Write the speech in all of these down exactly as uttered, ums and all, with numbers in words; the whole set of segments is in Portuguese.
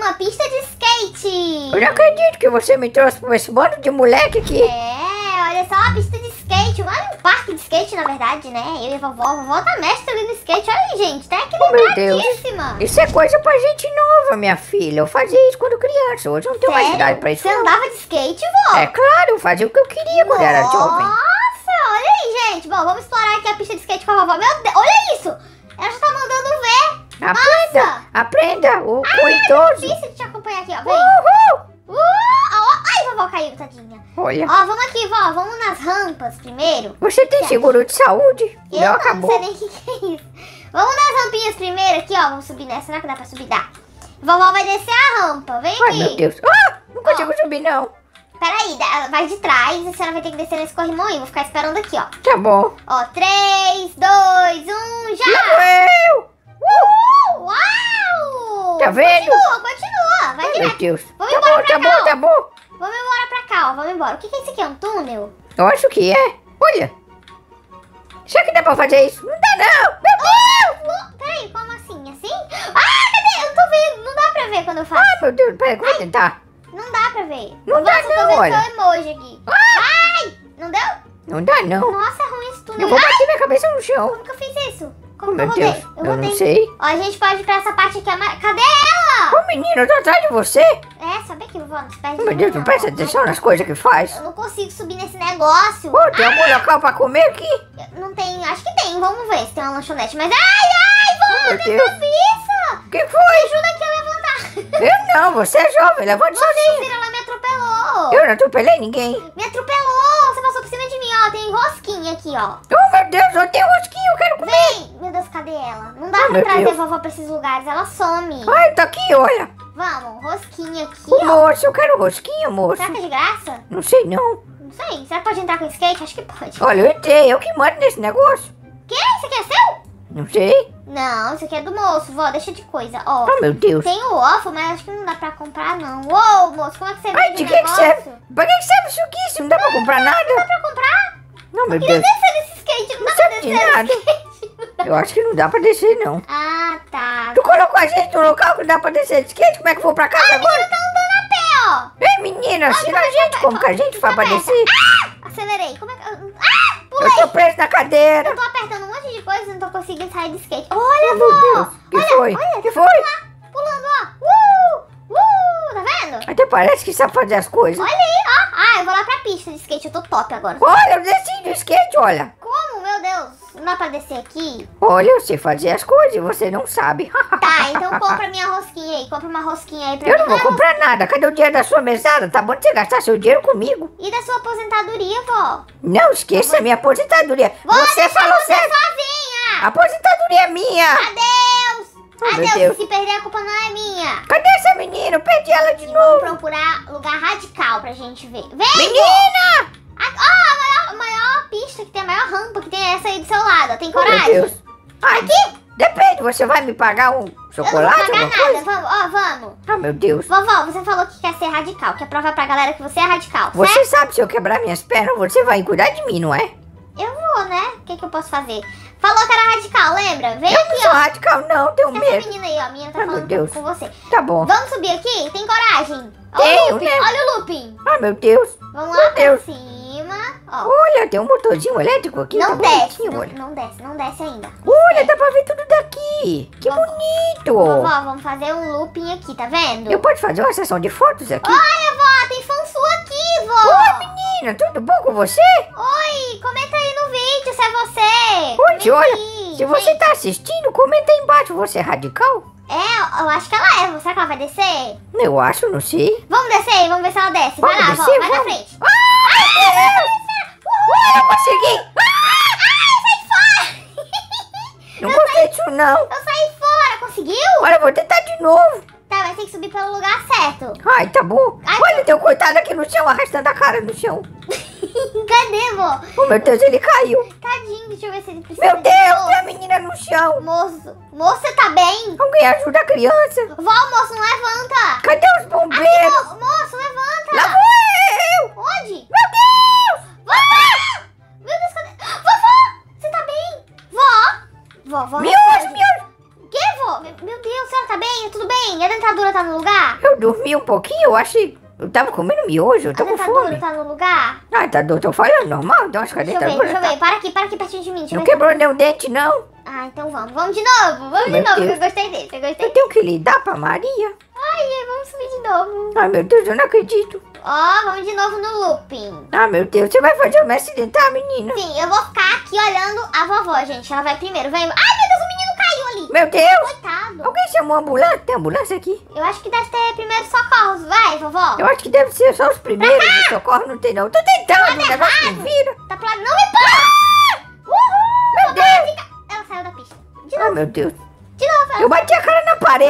uma pista de skate. Eu não acredito que você me trouxe pra esse bando de moleque aqui. É, olha só, uma pista de skate. Um parque de skate, na verdade, né? Eu e a vovó. A vovó tá mestre ali no skate. Olha aí, gente. Tá Oh, meu Deus. equilibradíssima. Isso é coisa pra gente nova, minha filha. Eu fazia isso quando criança. Hoje eu não tenho mais idade pra isso. Você andava de skate, vó? É claro, eu fazia o que eu queria quando era jovem. Nossa, olha aí, gente. Bom, vamos explorar aqui a pista de skate com a vovó. Meu Deus, olha isso. Ela já tá mandando ver. Aprenda, Nossa. aprenda, o, Ah, o é idoso. difícil de te acompanhar aqui, ó. Vem. Uhul. Uh, ó, ai, vovó caiu, tadinha. Olha, Ó, vamos aqui, vó. Vamos nas rampas primeiro. você tem seguro de saúde? Eu Não, não, acabou. não sei nem o que, que é isso. Vamos nas rampinhas primeiro aqui, ó. Vamos subir nessa. Será que dá pra subir? Dá. Vovó vai descer a rampa. Vem Ai, aqui. meu Deus. Ah, não consigo subir, não. Peraí, dá- vai de trás. A senhora vai ter que descer nesse corrimão. Vou ficar esperando aqui, ó. Tá bom. Ó, três, dois, um, já! Lá eu. Uhul! Uau! Tá vendo? Continua, continua. Vai Ai, direto. meu Deus. Vamos Tá embora bom, pra tá cá, bom, ó. tá bom. Vamos embora pra cá, ó. Vamos embora. O que, que é isso aqui? É um túnel? Eu acho que é. Olha. Será que dá pra fazer isso? Não dá, não. Meu Deus. Uh, peraí, como assim? Assim? Ah, cadê? Eu tô vendo. Não dá pra ver quando eu faço. Ah, meu Deus. Peraí, vou tentar. Não dá pra ver. Não dá, Nossa, eu tô não, vendo olha. seu emoji aqui. Ai! Não deu? Não dá, não. Nossa, é ruim esse túnel. Eu vou Ai, bater minha cabeça no chão. como que eu fiz isso? Oh, Como que eu meu rodei? Deus. Eu Eu rodei. não sei. Ó, a gente pode ir pra essa parte aqui. Ama... Cadê ela? Ô, menino, eu tô atrás de você. É, sabe aqui, vovó? Não se perde Oh, meu Deus, não presta atenção nas coisas que faz. Eu não consigo subir nesse negócio. Pô, tem algum local pra comer aqui? Não tem, acho que tem. Vamos ver se tem uma lanchonete. Mas, ai, ai, vovó, Oh, meu o que que Deus. eu fiz? O que Me foi? ajuda aqui a levantar. Eu não, você é jovem, levante Você, sozinho. filha, ela me atropelou. Eu não atropelei ninguém. Me atropelou. Você passou por cima de mim, ó. Tem rosquinha aqui, ó. Oh, meu Deus, eu tenho rosquinha, eu quero comer. Vem! Meu Deus, cadê ela? Não dá Oh, pra meu trazer Deus. a vovó pra esses lugares, ela some. Ai, tá aqui, olha. Vamos, rosquinha aqui, Ô, ó. moço, eu quero rosquinha, moço. Será que é de graça? Não sei, não. Não sei. Será que pode entrar com skate? Acho que pode. Olha, eu entrei, eu que mando nesse negócio. Que? Isso aqui é seu? Não sei. Não, isso aqui é do moço, vó. Deixa de coisa, ó. Oh, meu Deus. Tem o waffle, mas acho que não dá pra comprar, não. Uou, moço, como é que você Ai, vende de o que que negócio? serve? Pra que que serve isso aqui se não dá pra comprar Não nada? dá pra comprar? Não, meu Queria Deus. descer nesse skate, não dá Não pra serve de descer nada. nesse skate. Eu acho que não dá pra descer, não. Ah, tá. Tu colocou a gente no local que não dá pra descer de skate? Como é que eu vou pra casa agora? Eu tô andando a pé, ó. Ei, menina, ensina a gente como que a gente faz pra Aperta. descer. Ah! Acelerei. Como é que... Ah! Pulei. Eu tô preso na cadeira. Eu tô apertando um monte de coisa e não tô conseguindo sair de skate. Olha, Oh, meu vó! Deus. Que olha, foi? Olha, Que tá foi? lá, pulando, ó. Uh! Uh! Tá vendo? Até parece que sabe fazer as coisas. Olha aí, ó. Ah, eu vou lá pra pista de skate. Eu tô top agora. Olha, eu desci do skate, olha. Como? Meu Deus. Não dá pra descer aqui? Olha, eu sei fazer as coisas e você não sabe. Tá, então compra minha rosquinha aí. Compra uma rosquinha aí pra Eu mim. não vou comprar nada. Cadê o dinheiro da sua mesada? Tá bom de você gastar seu dinheiro comigo. E da sua aposentadoria, vó? Não esqueça a minha aposentadoria. Vou Você deixar falou você certo. sozinha. A aposentadoria é minha. Adeus. Oh, meu Adeus. Deus. Se perder, a culpa não é minha. Cadê essa menina? Eu perdi ela de Vamos novo. procurar lugar radical pra gente ver. Vem! Menina! A, ó, a maior, a maior pista que tem, a maior rampa que tem é essa aí do seu lado. Tem Oh, meu coragem? Deus. Ai, Aqui? depende, você vai me pagar um Eu não vou chocolate, pagar alguma nada. coisa? Vamos, ó, vamos. Ah, meu Deus. Vovó, você falou que quer ser radical. Quer provar pra galera que você é radical, Você certo? sabe, se eu quebrar minhas pernas, você vai cuidar de mim, não é? Eu vou, né? O que, que eu posso fazer? Falou que era radical, lembra? Vem Eu não aqui, sou ó. radical, não, tenho Essa medo. menina aí, ó. A menina tá Ai, meu falando Deus. com você. Tá bom. Vamos subir aqui? Tem coragem? Olha Tenho, o looping, né? olha o looping. Ah, meu Deus. Vamos Meu lá pra Deus. cima. Ó. Olha, tem um motorzinho elétrico aqui. Não tá desce, bonitinho, não, olha. não desce, não desce ainda. Olha, dá pra ver tudo daqui. Que Vovó. bonito. Vovó, vamos fazer um looping aqui, tá vendo? Eu posso fazer uma sessão de fotos aqui? Olha, vó, tem fã sua aqui, vó. Oi, menina, tudo bom com você? Oi, comenta aí no vídeo se é você. Onde? Vem Olha, aqui. se você Vem. tá assistindo, comenta aí embaixo. Você é radical? É, eu acho que ela é. Será que ela vai descer? Eu acho, não sei. Vamos descer, vamos ver se ela desce. Vai Vamos lá, descer, vó, vai na vamos. frente. Ai, meu Deus. Uhul. Eu consegui. Ai, sai fora. Não gostei disso, não. Eu saí fora, conseguiu? Olha, eu vou tentar de novo. Tá, vai ter que subir pelo lugar certo. Ai, tá bom. Ai, Olha, tem um coitado aqui no chão, arrastando a cara no chão. Cadê, vó? Oh, meu Deus, ele caiu. Tadinho, deixa eu ver se ele precisa Meu de Deus, moço. tem a menina no chão. Moço, moço, você tá bem? Alguém ajuda a criança. Vó, moço, não levanta. Cadê os Aqui, bombeiros? mo moço, levanta. Lá vou eu. Onde? Meu Deus. Vovó! Meu Deus, cadê? Vovó! Você tá bem? Vó! Vovó! Miúdo, miúdo. O que, vó? vovó. Meu Deus, a senhora tá bem? Tudo bem? A dentadura tá no lugar? Eu dormi um pouquinho, eu achei... Eu tava comendo miojo, eu tô A com dentadura fome. tá no lugar? Ah, tá, tô falando normal, então acho que a Deixa eu ver, dentadura deixa eu tá... ver. Para aqui, para aqui pertinho de mim. Deixa eu Não ver. quebrou nenhum dente, não. Ah, então vamos. Vamos de novo. Vamos Meu de novo, Deus. que eu gostei desse. Eu gostei. Eu tenho que lidar pra Maria. Ai, vamos subir de novo. Ai, meu Deus, eu não acredito. Ó, vamos de novo no looping. Ah, meu Deus, você vai fazer eu me acidentar, menina? Sim, eu vou ficar aqui olhando a vovó, gente. Ela vai primeiro. Vem. Ai, meu Deus, o menino caiu ali. Meu Deus! Coitado. Alguém chamou a ambulância? Tem ambulância aqui? Eu acho que deve ter primeiros socorros. Vai, vovó. Eu acho que deve ser só os primeiros de socorro, não tem não. Tô tentando, o negócio não vira. Tá pro lado. Não me para! Uhul! Meu Deus! Fica... Ela saiu da pista. De Ah, novo. meu Deus. De novo. Ela Eu bati a cara na parede.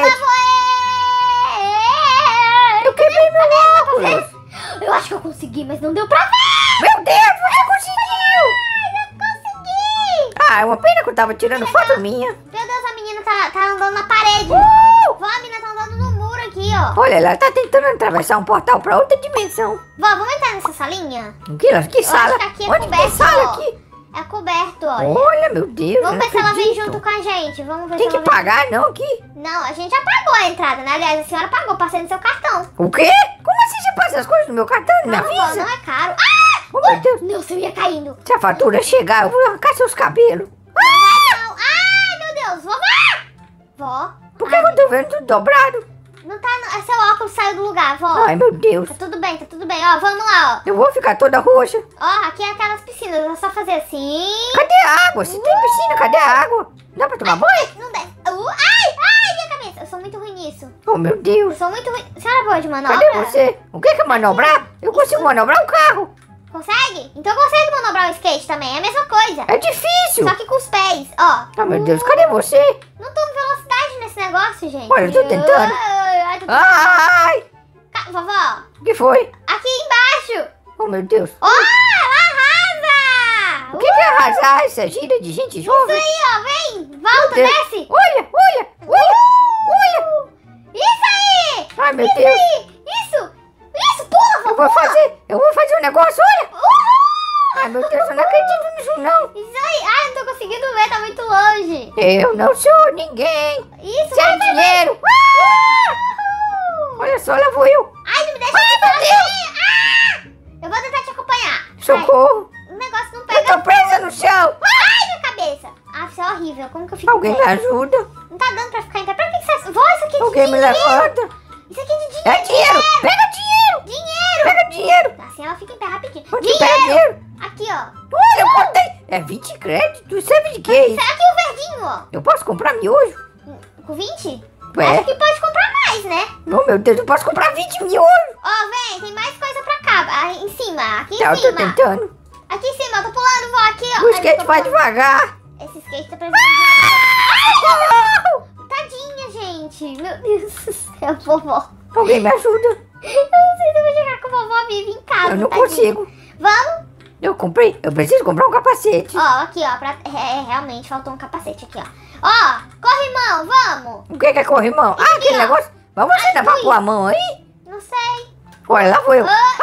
Eu quebrei meu óculos. Eu acho que eu consegui, mas não deu pra ver. Meu Deus, você conseguiu! Ai, não consegui. Ah, é uma pena que eu tava tirando foto minha. Meu Deus, a menina tá, tá andando na parede. Uh! Vó, a menina tá andando no muro aqui, ó. Olha, ela tá tentando atravessar um portal pra outra dimensão. Vó, vamos entrar nessa salinha? Que, que sala? acho que aqui é Onde coberto, tem sala ó. aqui? É coberto, olha. Olha, meu Deus, Vamos não ver se ela vem acredito. junto com a gente. Vamos ver Tem se que ela vem. pagar, não, aqui? Não, a gente já pagou a entrada, né? Aliás, a senhora pagou, passei no seu cartão. O quê? Como assim você passa as coisas no meu cartão e não Não, vó, avisa? não é caro. Ah! Oh, meu Deus. Nossa, eu ia caindo. Se a fatura chegar, eu vou arrancar seus cabelos. Não. Ai, meu Deus. Vovó. Vó. Por que Ai, eu tô vendo tudo dobrado? Não tá... no- Seu óculos saiu do lugar, vó. Ai, meu Deus. Tá tudo bem, tá tudo bem. Ó, vamos lá, ó. Eu vou ficar toda roxa. Ó, aqui é aquelas piscinas. É só fazer assim. Cadê a água? Se tem piscina, cadê a água? Dá pra tomar banho? Não desce. Uh, ai, ai, minha cabeça. Eu sou muito ruim nisso. Oh, meu Eu Deus. sou muito ruim. A senhora é boa de manobra? Cadê você? O que que é manobrar? Eu consigo manobrar um carro. Consegue? Então consegue manobrar o skate também. É a mesma coisa. É difícil. Só que com os pés, ó. Ah, meu Deus, cadê você? Não tô com velocidade nesse negócio, gente. Olha, eu tô tentando. Ai, ai, tô... Ai, Ca- Vovó, o que foi? aqui embaixo. Oh, meu Deus. Ó, ela arrasa. O que que é arrasar essa gira de gente Isso jovem? aí, ó. Vem, volta, Deus. desce. Olha, olha, olha, olha. Isso aí. Ai, meu Isso Deus. aí. Isso. Isso, pula, Eu vovó. vou fazer, eu vou fazer um negócio, olha. Uhul. Ai, meu Deus, eu não acredito nisso, não. Isso aí. Ai, não tô conseguindo ver, tá muito longe. Eu não sou ninguém. Isso, Sem vai, vai, vai. dinheiro. Uhul. Olha só, lá vou eu. Ai, não me deixa Ai, aqui meu sozinha. Ah! Eu vou tentar te acompanhar. Socorro. Ai, o negócio não Eu pega. tô presa no chão. Ai, minha cabeça. Ah, isso é horrível. Como que eu fico Alguém em me pé? ajuda. Não tá dando pra ficar em pé. Pra que que você... Vó, isso aqui é de Alguém me dinheiro. levanta. Isso aqui é de dinheiro. É dinheiro. Pega dinheiro. Dinheiro. Pega dinheiro. Assim ela fica em pé rapidinho. Onde Dinheiro. pega dinheiro? Aqui, ó. Olha, eu botei. É vinte créditos. Serve de quê isso? Será que o verdinho, ó? Eu posso comprar miojo? Com vinte? Ué? Acho que pode comprar mais, né? Oh, meu Deus, eu posso comprar vinte miojos. Ó, vem. Tem mais coisa pra cá. Ah, em cima. Aqui em Tá, eu tô cima. tentando. Aqui em cima. Eu tô pulando, vó. Aqui, ó. O Ai, skate eu tô vai pulando. devagar. Esse skate tá precisando de... Socorro! Tadinha, gente. Meu Deus do céu, vovó. Alguém me ajuda. Eu não sei se eu vou chegar com a vovó viva em casa. Eu não tadinha. consigo. Vamos? Eu comprei. Eu preciso comprar um capacete. Ó, aqui, ó. Pra... É, realmente faltou um capacete aqui, ó. Ó, corrimão, vamos. O que que é corrimão? Ah, aqui, aquele ó. negócio. Mas você Ai, dá pra fui. pôr a mão aí? Não sei. Olha, lá vou eu. Ah,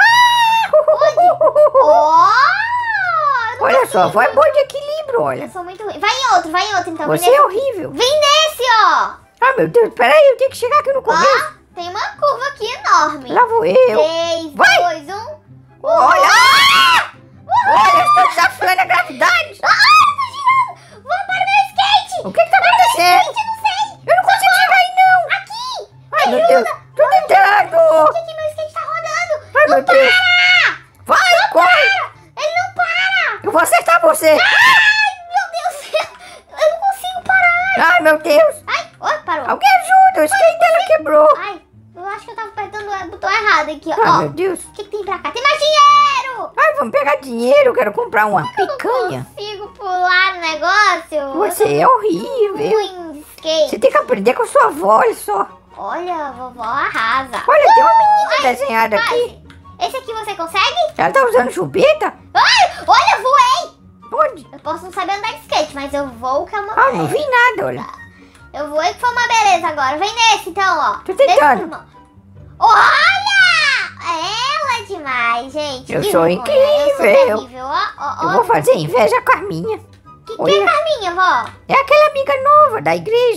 ó. eu não Olha só, consigo. vai bom de equilíbrio, olha. Eu sou muito ruim. Vai em outro, vai em outro, então. Você vem é nesse. horrível. Vem nesse, ó. Ah, meu Deus, peraí, eu tenho que chegar aqui no começo. Ó, tem uma curva aqui enorme. Lá vou eu. Três, Vai. dois, um. Olha! Ah! Olha, eu estou desafiando a gravidade. Ah, tá girando. Vou para o meu skate. O que que tá acontecendo? Gente, eu não sei. Eu não consigo chegar aí, não. Aqui. Ai, Me meu ajuda. Deus. Tô tentando. Por que que meu skate tá rodando? Ai, não meu Deus. para. Vai, corre. Para. Ele não para. Eu vou acertar você. Ai, meu Deus do céu. Eu não consigo parar. Ai, meu Deus. Ai, ó, parou. Alguém ajuda, o skate dela quebrou. Ai, eu acho que eu tava apertando o botão errado aqui, ó. Ai, Ó, meu Deus. o que, que tem pra cá? Tem mais dinheiro. Ai, vamos pegar dinheiro, eu quero comprar uma Eu não picanha. consigo pular no negócio. Você é horrível. Ruim de skate. Você tem que aprender com sua avó, olha só. Olha, a vovó arrasa. Olha, tem uma menina desenhada aqui. Quase. Esse aqui você consegue? Ela tá usando chupeta? Ai, olha, voei. Onde? Eu posso não saber andar de skate, mas eu vou que é uma Ah, não beleza. vi nada, olha. Eu voei que foi uma beleza agora. Vem nesse então, ó. Tô tentando. Desse, irmão. Olha! Ela é demais, gente. Eu Que sou vergonha. incrível. Eu sou terrível, ó, ó, ó. Eu vou fazer inveja com a minha. Que que é Olha. Carminha, vó? É aquela amiga nova da igreja. E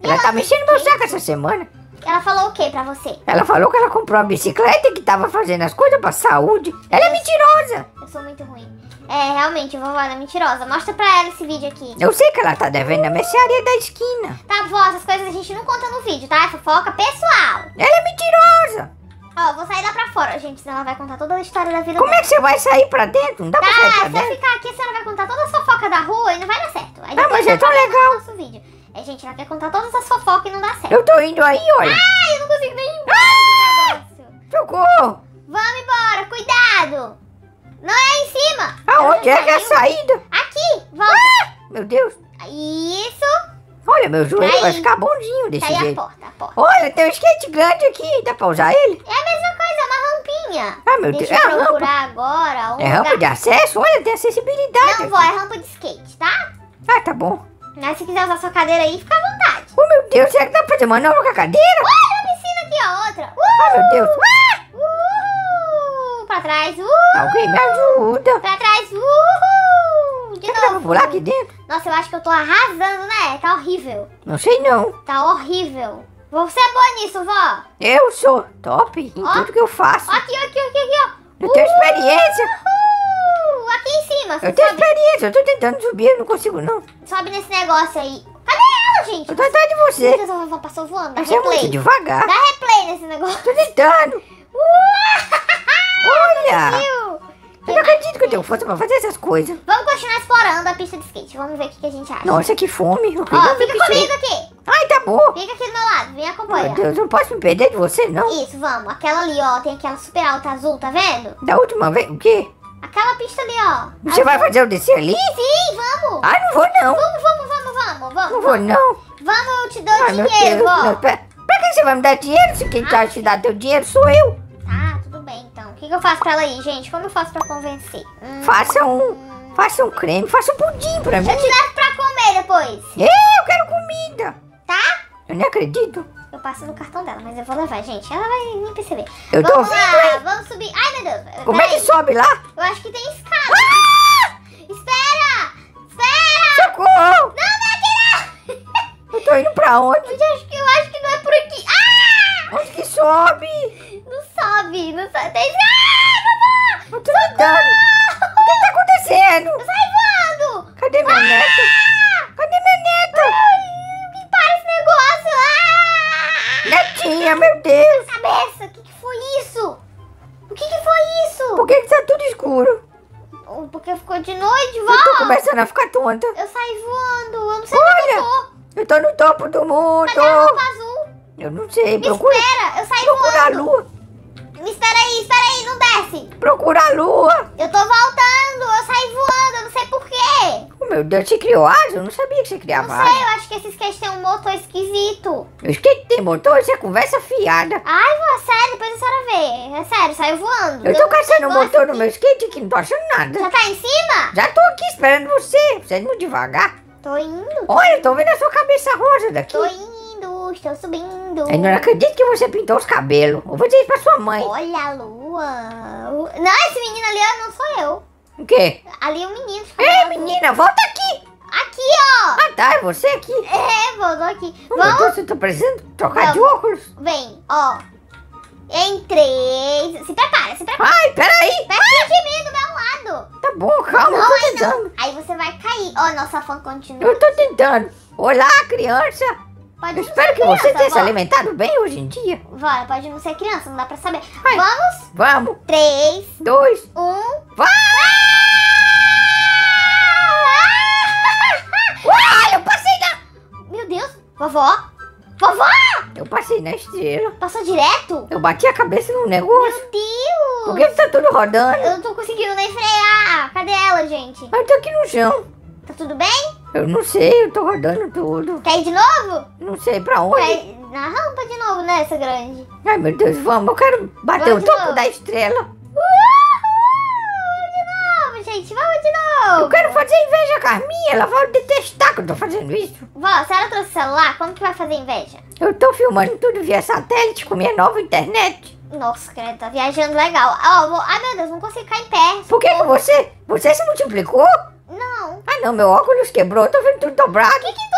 Ela tá mexendo no meu saco essa semana. Ela falou o que pra você? Ela falou que ela comprou uma bicicleta e que tava fazendo as coisas pra saúde. Ela é mentirosa. Eu sou muito ruim. É, realmente, vovó, ela é mentirosa. Mostra pra ela esse vídeo aqui. Eu sei que ela tá devendo na mercearia da esquina. Tá, vó, essas coisas a gente não conta no vídeo, tá? É fofoca pessoal. Ela é mentirosa. Ó, eu vou sair lá pra fora, gente, senão ela vai contar toda a história da vida Como dela. é que você vai sair pra dentro? Não dá pra sair Tá, pra se eu dentro? ficar aqui, a senhora vai contar toda a fofoca da rua e não vai dar certo. Aí Ah, depois mas é já tão começa legal. o nosso vídeo. É, gente, ela quer contar todas as fofocas e não dá certo. Eu tô indo aí, olha. Ai, eu não consigo nem ir embora desse negócio. Socorro. Vamos embora, cuidado. Não é em cima. Aonde Ela é que é a saiu. saída? Aqui, volta. Meu Deus. Isso. Olha, meu joelho Aí. vai ficar bondinho desse Tá aí a jeito. porta, a porta. Olha, tem um skate grande aqui. Dá pra usar ele? É a mesma coisa, é uma rampinha. Ah, meu Deixa Deus. É eu a rampa. procurar agora um É rampa lugar. de acesso? Olha, tem acessibilidade. Não, vó, é rampa de skate, tá? Ah, tá bom. Mas se quiser usar sua cadeira aí, fica à vontade. Oh, meu Deus. Será que dá pra fazer manobra com a cadeira? Olha a piscina aqui, ó, outra. Uh! Ah, meu Deus. Uhul! Pra trás, uh! Alguém me ajuda. Pra trás, uhul! De Será que dá pra novo. pular aqui dentro? Nossa, eu acho que eu tô arrasando, né? Tá horrível. Não sei não. Tá horrível. Você é boa nisso, vó. Eu sou top em Ó. tudo que eu faço. Aqui, aqui, aqui, aqui, ó. Eu tenho experiência. Uhul! Aqui em cima. Você Eu tenho sobe, experiência. Eu tô tentando subir, eu não consigo não. sobe nesse negócio aí. Cadê ela, gente? Eu tô atrás de Meu você. Deus, a vovó passou voando. Dá Você é muito replay. devagar. Dá replay nesse negócio. Tô tentando. Olha. Viu? Eu não acredito que eu tenho força pra fazer essas coisas. Vamos continuar explorando a pista de skate. Vamos ver o que, que a gente acha. Nossa, que fome. Eu Ó, queria fica me comigo aqui. Ai, tá bom. Fica aqui do meu lado. Vem acompanhar. Meu Deus, eu não posso me perder de você, não. Isso, vamos. Aquela ali, ó. Tem aquela super alta azul, tá vendo? Da última vez, o quê? Aquela pista ali, ó. Você vai fazer eu descer ali? Sim, vamos. Ai, não vou não. Vamos, vamos, vamos, vamos, vamos. Não vou não. Vamos, eu te dou Ai, meu dinheiro, Deus. vó. Não, pra, pra que você vai me dar dinheiro se quem tá te dar teu dinheiro sou eu? Tá, tudo bem, então. O que, que eu faço pra ela ir, gente? Como eu faço pra convencer? Hum, Faça um, faça um creme, faça um pudim pra mim. eu te levo pra comer depois, Ei, eu quero comida. tá? Eu não acredito. Eu passo no cartão dela, mas eu vou levar, gente. Ela vai nem perceber. Eu tô vamos ouvindo, lá, hein? vamos subir. Ai, meu Deus. Como é que Peraí. sobe lá? Eu acho que tem escada. Ah! Espera! Espera! Socorro! Não, não é aqui não! Eu tô indo pra onde? Eu acho que, eu acho que não é por aqui. Ah! Onde que sobe? Não sobe, não sobe. Tem... Ah, vovó! Eu tô tentando. O que tá acontecendo? Eu saí voando! Cadê minha neta? Ah! Cadê minha neta? Ai, que para esse negócio! Ah! Netinha, meu Deus. Cabeça, o que, que foi isso? O que, que foi isso? Por que que tá tudo escuro? Oh, porque ficou de noite, vó? Eu tô começando a ficar tonta. Eu saí voando, eu não sei onde eu tô. Eu tô no topo do mundo. Cadê a roupa azul? Eu não sei. Me Procura, espera, eu saí procura a voando. lua. Me espera aí, espera aí, não desce. Procura a lua. Eu tô voltando, eu saí voando, eu não sei porquê. Oh, meu Deus, você criou asa? Eu não sabia que você Não criava sei, asa. eu acho que esse skate tem um motor esquisito. O skate tem motor? Isso é conversa fiada. Ai, vó, sério, depois a senhora vê. É sério, saiu voando. Eu Deu tô um caçando o negócio motor no aqui. meu skate aqui, não tô achando nada. Já tá em cima? Já tô aqui esperando você. Você é muito devagar. Tô indo, Olha, tô vendo a sua cabeça rosa daqui. tô indo, estou subindo. Eu não acredito que você pintou os cabelos. Eu vou dizer isso pra sua mãe. Olha a lua. Não, esse menino ali ó, não sou eu. O quê? Ali é um menino. Ei, menina, volta aqui. Aqui, ó. Ah, tá, é você aqui. É, voltou aqui. Oh, meu Vamos, Deus, eu tô precisando trocar de Vamos. óculos. vem, ó. Em três. Se prepara, se prepara. Ai, peraí. Pertinho de mim, do meu lado. Tá bom, calma, eu Não, tô aí não. tentando. Aí você vai cair. Ó, nossa fã continua. Eu tô tentando. Olá, criança. Pode Eu não espero ser que você criança, tenha se vó. alimentado bem hoje em dia. Vó, pode não ser criança, não dá pra saber. Ai. Vamos? Vamos. Três, Dois. um. Vai! Uai, eu passei na... Meu Deus, vovó? Vovó! Eu passei na estrela. Passou direto? Eu bati a cabeça no negócio. Meu Deus! Por que que tá tudo rodando? Eu não tô conseguindo nem frear. Cadê ela, gente? Eu tô aqui no chão. Tá tudo bem? Eu não sei, eu tô rodando tudo. Quer ir de novo? Não sei pra onde. Quer ir na rampa de novo, né, essa grande? Ai, meu Deus, vamos. Eu quero bater Vamos o de topo novo. da estrela. Uhul! De novo, gente. Vamos de novo. Eu quero fazer inveja com a Carminha. Ela vai detestar que eu tô fazendo isso. Vó, a senhora trouxe o celular? Como que vai fazer inveja? Eu tô filmando tudo via satélite com minha nova internet. Nossa, credo, tá viajando legal. Ó, vou... Ai, meu Deus, não consigo cair em pé. Por que que você... Você se multiplicou? Não. Ah, não, meu óculos quebrou. Eu tô vendo tudo dobrado. O que que tu fica só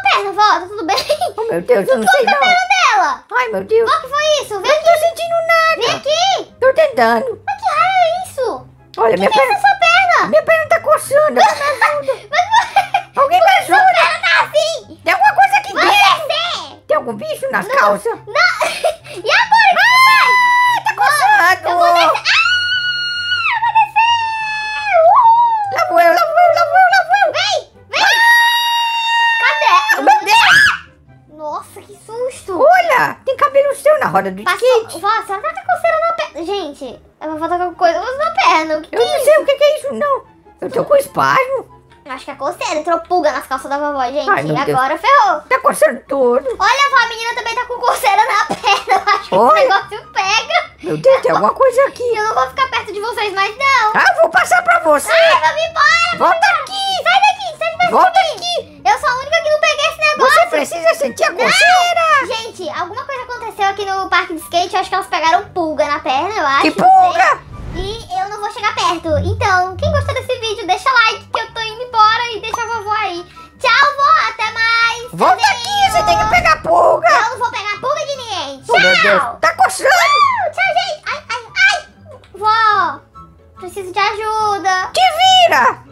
perna, vó, tá tudo bem? Oh, meu Deus, eu não que sei foi a não. perna dela? Ai, meu Deus. Vó, o que foi isso? Vem Eu não tô aqui. sentindo nada. Vem aqui. Tô tentando. Mas que raio é isso? Olha, minha O que é essa perna... sua perna? Minha perna tá coçando. Alguém me ajuda. Mas Alguém me sua ajuda. perna tá assim. Tem alguma coisa aqui Vai dentro. descer. Tem algum bicho nas calças? Não. E agora? Ah, tá coçando. Eu vou descer. Ah, eu vou descer. Uhul. Lá vou eu, lá vou eu, lá vou eu, lá vou eu. Vem, vem. Cadê? Meu Deus. Nossa, que susto. Olha, tem cabelo seu na roda do Passou. skate. Vó, a senhora tá com coceira na perna. Gente, eu vou botar com coisa na perna. O que, que Eu é não isso? sei o que que é isso, não. Eu tô com espasmo. Acho que é coceira. Entrou pulga nas calças da vovó, gente. Ai, meu Deus. Agora ferrou. Tá coçando tudo. Olha, vó, a menina também tá com coceira na perna. Eu acho que Oi? esse negócio pega. Meu Deus, tem alguma coisa aqui. Eu não vou ficar perto de vocês mais, não. Ah, vou passar pra você. Ai, vamos embora. Volta aqui. Sai daqui, sai de perto Volta de mim. aqui. Eu sou a única que não peguei esse negócio. Você precisa sentir a coceira. Gente, alguma coisa aconteceu aqui no parque de skate. Eu acho que elas pegaram pulga na perna, eu acho. Que não sei. pulga. E eu não vou chegar perto. Então, quem gostou desse vídeo, deixa like que eu tô indo embora e deixa a vovó aí. Tchau, vó. Até mais. Volta Tchauzinho. aqui, você tem que pegar pulga. Eu não vou pegar pulga de ninguém. Tchau. Oh, meu Deus, tá coçando. Tchau, gente. Ai, ai, ai. Vó, preciso de ajuda. Te vira.